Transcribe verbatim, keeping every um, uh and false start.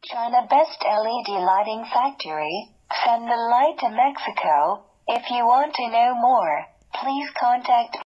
China Best L E D Lighting Factory. Send the light to Mexico. If you want to know more, please contact